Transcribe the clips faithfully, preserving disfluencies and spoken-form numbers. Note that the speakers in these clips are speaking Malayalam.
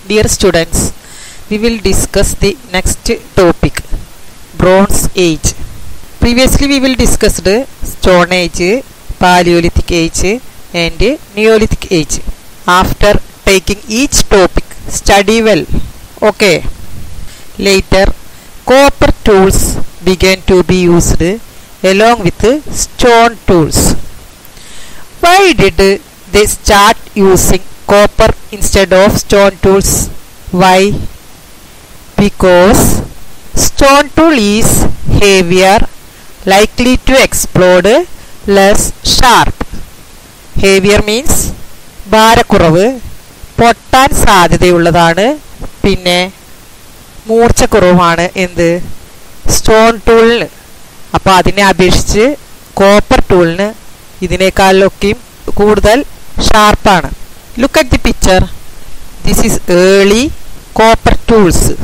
Dear students, we will discuss the next topic, Bronze Age. Previously we will discuss the Stone Age, Paleolithic Age and Neolithic Age. After taking each topic, study well. Okay. Later, copper tools began to be used along with stone tools. Why did they start using copper instead of stone tools? Why? Because stone tool is heavier, likely to explode, less sharp. Heavier means ഭാരക്കുറവ്, പൊട്ടാൻ സാധ്യതയുള്ളതാണ്, പിന്നെ മൂർച്ചക്കുറവാണ് എന്ത് സ്റ്റോൺ ടൂളിന്. അപ്പോൾ അതിനെ അപേക്ഷിച്ച് കോപ്പർ ടൂളിന് ഇതിനേക്കാളൊക്കെയും കൂടുതൽ ഷാർപ്പാണ്. Look at the picture. This is early copper tools.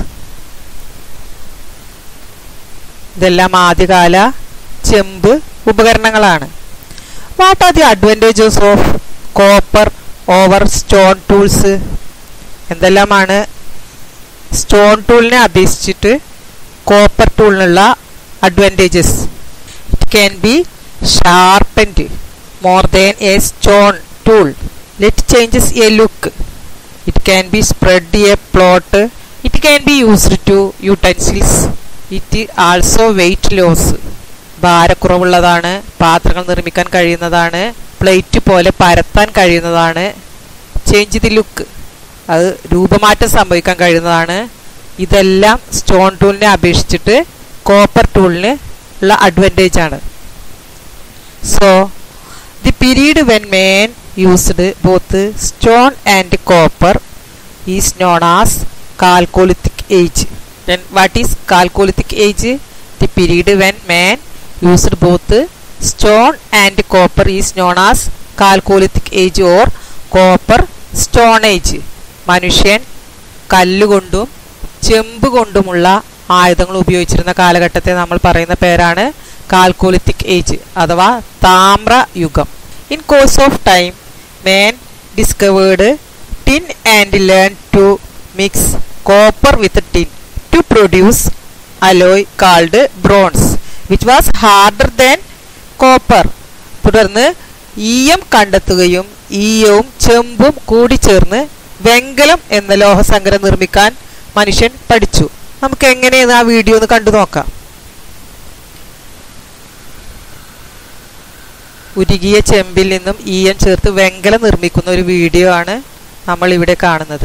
ഇതെല്ലാം ആദ്യകാല ചെമ്പ് ഉപകരണങ്ങളാണ്. What are the advantages of copper over stone tools? എന്തെല്ലാമാണ് സ്റ്റോൺ ടൂളിനെ അപേക്ഷിച്ചിട്ട് കോപ്പർ ടൂളിനുള്ള advantages? It can be sharpened more than a stone tool. Let changes a look. It can be spread a plot. It can be used to utensils. It also weight loss. ഭാരക്കുറവുള്ളതാണ്, പാത്രങ്ങൾ നിർമ്മിക്കാൻ കഴിയുന്നതാണ്, പ്ലേറ്റ് പോലെ പരത്താൻ കഴിയുന്നതാണ്. ചേഞ്ച് ദി ലുക്ക്, അത് രൂപമാറ്റം സംഭവിക്കാൻ കഴിയുന്നതാണ്. ഇതെല്ലാം സ്റ്റോൺ ടൂളിനെ അപേക്ഷിച്ചിട്ട് കോപ്പർ ടൂളിന് ഉള്ള അഡ്വാൻറ്റേജ് ആണ്. So the period when man used both stone and copper is known as chalcolithic age. Then what is chalcolithic age? The period when man used both stone and copper is known as chalcolithic age or copper stone age. മനുഷ്യൻ കല്ലുകൊണ്ടും ചെമ്പ് കൊണ്ടുമുള്ള ആയുധങ്ങൾ ഉപയോഗിച്ചിരുന്ന കാലഘട്ടത്തെ നമ്മൾ പറയുന്ന പേരാണ് കാൽക്കോലിത്തിക് ഏജ് അഥവാ താമ്ര യുഗം. In course of time man discovered tin and learn to mix copper with tin to produce alloy called bronze which was harder than copper. തുടർന്ന് ഈയം കണ്ടെത്തുകയും ഈയവും ചെമ്പും കൂടിച്ചേർന്ന് വെങ്കലം എന്ന ലോഹസങ്കരം നിർമ്മിക്കാൻ മനുഷ്യൻ പഠിച്ചു. നമുക്ക് എങ്ങനെയെന്ന് ആ വീഡിയോ ഒന്ന് കണ്ടു നോക്കാം. ഉരുകിയ ചെമ്പിൽ നിന്നും ഈയം ചേർത്ത് വെങ്കലം നിർമ്മിക്കുന്ന ഒരു വീഡിയോ ആണ് നമ്മൾ ഇവിടെ കാണുന്നത്.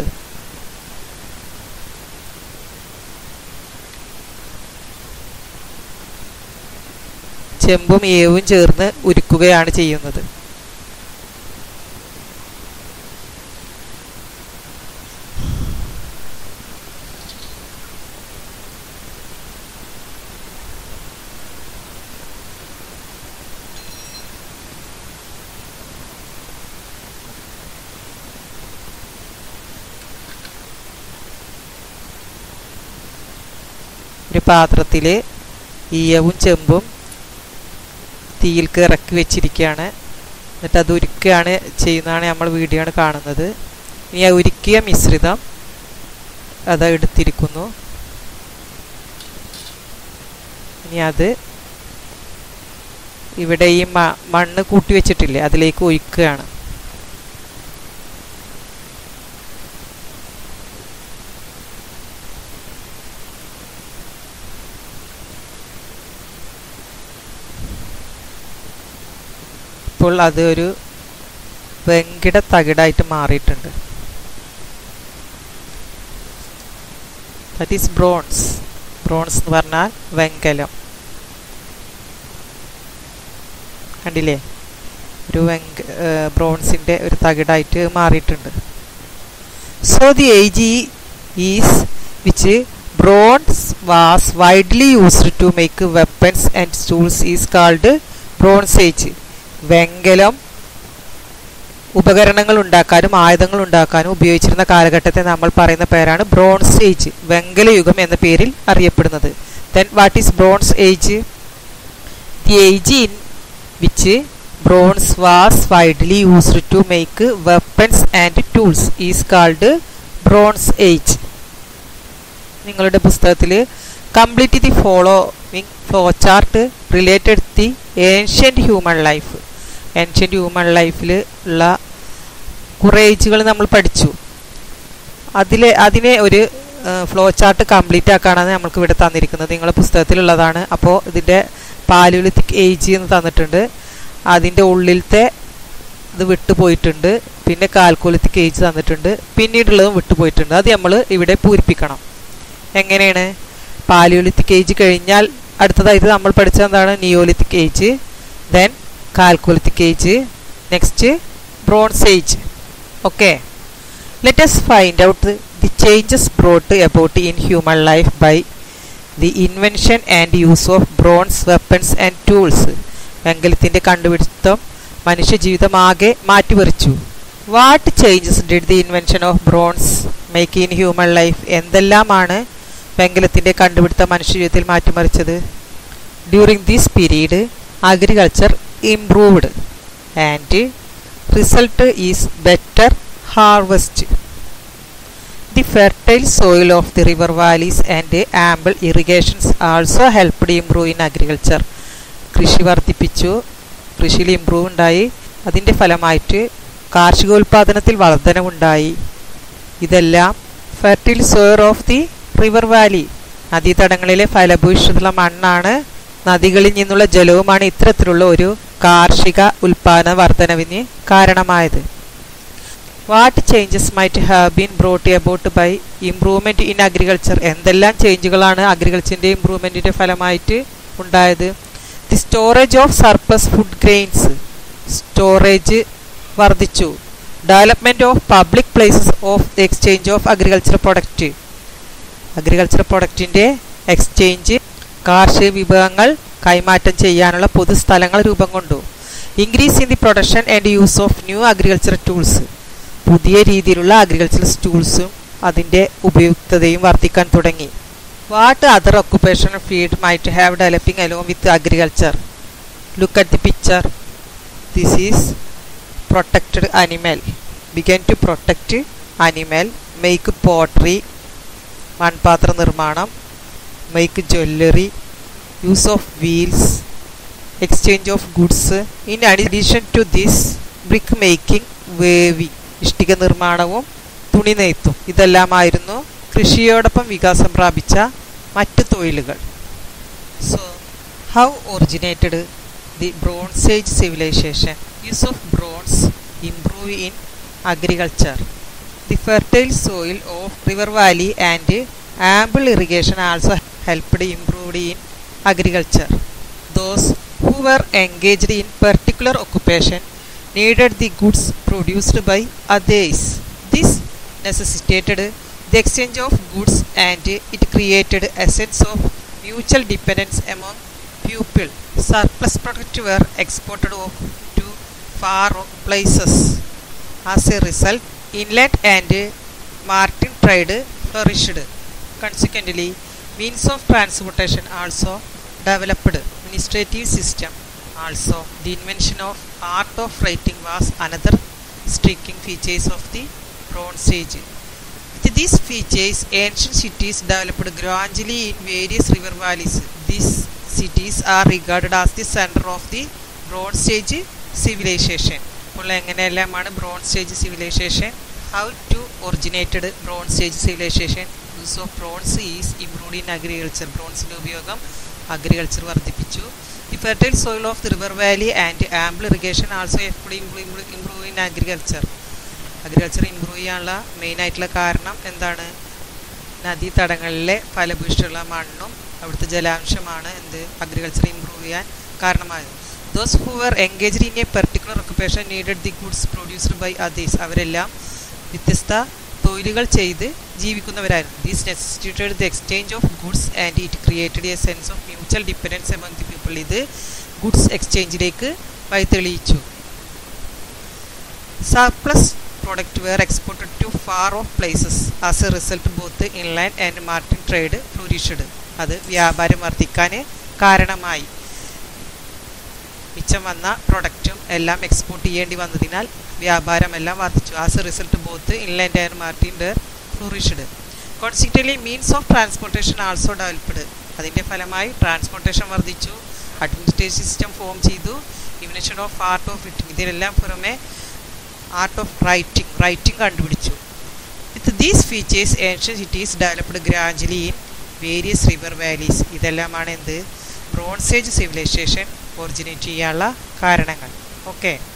ചെമ്പും ഈയവും ചേർന്ന് ഉരുക്കുകയാണ് ചെയ്യുന്നത്. ഒരു പാത്രത്തിൽ ഈയവും ചെമ്പും തീയിൽക്ക് ഇറക്കി വെച്ചിരിക്കുകയാണ്. എന്നിട്ട് അത് ഉരുക്കുകയാണ് ചെയ്യുന്നതാണ് നമ്മൾ വീഡിയോ ആണ് കാണുന്നത്. ഇനി ആ ഉരുക്കിയ മിശ്രിതം അത് എടുത്തിരിക്കുന്നു. ഇനി അത് ഇവിടെ ഈ മണ്ണ് കൂട്ടി വെച്ചിട്ടില്ലേ അതിലേക്ക് ഒഴിക്കുകയാണ്. ഇപ്പോൾ അത് ഒരു വെങ്കിട തകിടായിട്ട് മാറിയിട്ടുണ്ട്. That is bronze. ബ്രോൺസ് എന്ന് പറഞ്ഞാൽ വെങ്കലം. കണ്ടില്ലേ, ഒരു വെങ്ക ബ്രോൺസിൻ്റെ ഒരു തകിടായിട്ട് മാറിയിട്ടുണ്ട്. So the age is which bronze was widely used to make weapons and tools is called bronze age. വെങ്കലം ഉപകരണങ്ങൾ ഉണ്ടാക്കാനും ആയുധങ്ങൾ ഉണ്ടാക്കാനും ഉപയോഗിച്ചിരുന്ന കാലഘട്ടത്തെ നമ്മൾ പറയുന്ന പേരാണ് ബ്രോൺസ് ഏജ്, വെങ്കല യുഗം എന്ന പേരിൽ അറിയപ്പെടുന്നത്. Then what is bronze age? The age in which bronze was widely used to make weapons and tools is called bronze age. നിങ്ങളുടെ പുസ്തകത്തിൽ complete the following flow chart related the ancient human life. Ancient human ലൈഫിൽ ഉള്ള കുറേ ഏജുകൾ നമ്മൾ പഠിച്ചു. അതിലെ അതിനെ ഒരു ഫ്ലോ ചാർട്ട് കംപ്ലീറ്റ് ആക്കാനാണ് നമ്മൾക്ക് ഇവിടെ തന്നിരിക്കുന്നത്. നിങ്ങളുടെ പുസ്തകത്തിലുള്ളതാണ്. അപ്പോൾ ഇതിൻ്റെ പാലിയോലിത്തിക് ഏജ് എന്ന് തന്നിട്ടുണ്ട്. അതിൻ്റെ ഉള്ളിലത്തെ ഇത് വിട്ടുപോയിട്ടുണ്ട്. പിന്നെ കാൽക്കോലിത്തിക് ഏജ് തന്നിട്ടുണ്ട്. പിന്നീടുള്ളതും വിട്ടുപോയിട്ടുണ്ട്. അത് നമ്മൾ ഇവിടെ പൂരിപ്പിക്കണം. എങ്ങനെയാണ്? പാലിയോലിത്തിക് ഏജ് കഴിഞ്ഞാൽ അടുത്തതായിട്ട് നമ്മൾ പഠിച്ചത് എന്താണ്? Neolithic age, then chalcolithic age, next bronze age. Okay, let us find out the, the changes brought about in human life by the invention and use of bronze weapons and tools. വെങ്കലത്തിൻ്റെ കണ്ടുപിടുത്തം മനുഷ്യജീവിതമാകെ മാറ്റിമറിച്ചു. What changes did the invention of bronze make in human life? എന്തെല്ലാമാണ് വെങ്കലത്തിൻ്റെ കണ്ടുപിടുത്തം മനുഷ്യജീവിതത്തിൽ മാറ്റിമറിച്ചത്? During this period agriculture improved and result is better harvest. The fertile soil of the river valleys and ample irrigations also helped improve in agriculture. കൃഷി വർദ്ധിപ്പിച്ചു, കൃഷിയിൽ ഇംപ്രൂവ് ഉണ്ടായി. അതിൻ്റെ ഫലമായിട്ട് കാർഷികോൽപാദനത്തിൽ വർധനവുണ്ടായി. ഇതെല്ലാം fertile soil of the river valley, നദീതടങ്ങളിലെ ഫലഭൂയിഷ്ഠിതമുള്ള മണ്ണാണ്, നദികളിൽ നിന്നുള്ള ജലവുമാണ് ഇത്തരത്തിലുള്ള ഒരു കാർഷിക ഉൽപാദന വർധനവിന് കാരണമായത്. What changes might have been brought about by improvement in agriculture? എന്തെല്ലാം ചേഞ്ചുകളാണ് അഗ്രികൾച്ചറിൻ്റെ ഇംപ്രൂവ്മെൻറ്റിൻ്റെ ഫലമായിട്ട് ഉണ്ടായത്? The storage of surplus food grains, storage വർദ്ധിച്ചു. Development of public places of exchange of agriculture product, agriculture പ്രൊഡക്റ്റിൻ്റെ എക്സ്ചേഞ്ച്, കാർഷിക വിഭവങ്ങൾ കൈമാറ്റം ചെയ്യാനുള്ള പൊതുസ്ഥലങ്ങൾ രൂപം കൊണ്ടു. Increase in the production and use of new agriculture tools, പുതിയ രീതിയിലുള്ള അഗ്രികൾച്ചറൽ ടൂൾസും അതിൻ്റെ ഉപയുക്തതയും വർദ്ധിക്കാൻ തുടങ്ങി. What other occupational field might have developing along with agriculture? Look at the picture. This is protected animal, began to protect animal, make pottery, മൺപാത്ര നിർമ്മാണം, make jewellery, use of wheels, exchange of goods. In addition to this brick making, weaving, ഇഷ്ടിക നിർമ്മാണവും തുണി നെയ്ത്തും ഇതെല്ലാമായിരുന്നു കൃഷിയോടൊപ്പം വികാസം പ്രാപിച്ച മറ്റ് തൊഴിലുകൾ. So how originated the bronze age civilization? Use of bronze improve in agriculture. The fertile soil of river valley and ample irrigation also helped improved in agriculture. Those who were engaged in particular occupation needed the goods produced by others. This necessitated the exchange of goods and it created a sense of mutual dependence among people. Surplus products were exported to far places. As a result, inland and maritime trade flourished. Consequently, means of transportation also developed. Administrative system also. The invention of art of writing was another striking features of the Bronze Age. With these features, ancient cities developed gradually in various river valleys. These cities are regarded as the center of the Bronze Age civilization. അപ്പോൾ എങ്ങനെയെല്ലാമാണ് bronze age civilization? How to originated bronze age civilization? Use of bronze is improved in agriculture. ബ്രോൺസിൻ്റെ ഉപയോഗം അഗ്രികൾച്ചർ വർദ്ധിപ്പിച്ചു. The fertile soil of the river valley and ample irrigation also എപ്പോഴും improve improve in agriculture. Agriculture improve ചെയ്യാനുള്ള മെയിനായിട്ടുള്ള കാരണം എന്താണ്? നദീതടങ്ങളിലെ ഫലഭൂയിഷ്ഠിയുള്ള മണ്ണും അവിടുത്തെ ജലാംശമാണ് എന്ത് അഗ്രികൾച്ചർ ഇംപ്രൂവ് ചെയ്യാൻ കാരണമായത്. Those who were engaged in a particular occupation needed the goods produced by others. അവരെല്ലാം വ്യത്യസ്ത തൊഴിലുകൾ ചെയ്ത് ജീവിക്കുന്നവരായിരുന്നു. This necessitated the exchange of goods and it created a sense of mutual dependence among the people. ഇത് ഗുഡ്സ് എക്സ്ചേഞ്ചിലേക്ക് വഴിതെളിയിച്ചു. Surplus products were exported to far off places. As a result, both the inland and maritime trade flourished. അത് വ്യാപാരം വർദ്ധിക്കാൻ കാരണമായി. മിച്ചം വന്ന പ്രൊഡക്റ്റും എല്ലാം എക്സ്പോർട്ട് ചെയ്യേണ്ടി വന്നതിനാൽ വ്യാപാരമെല്ലാം വർദ്ധിച്ചു. As a result both inland and maritime trade flourished. Consequently means of transportation also developed. അതിൻ്റെ ഫലമായി ട്രാൻസ്പോർട്ടേഷൻ വർദ്ധിച്ചു, അഡ്മിനിസ്ട്രേഷൻ സിസ്റ്റം ഫോം ചെയ്തു, invention of art of writing, ഇതിനെല്ലാം പുറമെ ആർട്ട് ഓഫ് റൈറ്റിംഗ് റൈറ്റിംഗ് കണ്ടുപിടിച്ചു. With these features ancient cities developed gradually in various river valleys. ഇതെല്ലാമാണ് എന്ത് ബ്രോൺസ് ഏജ് സിവിലൈസേഷൻ ഒറിജിനേറ്റ് ചെയ്യാനുള്ള കാരണങ്ങൾ. ഓക്കെ.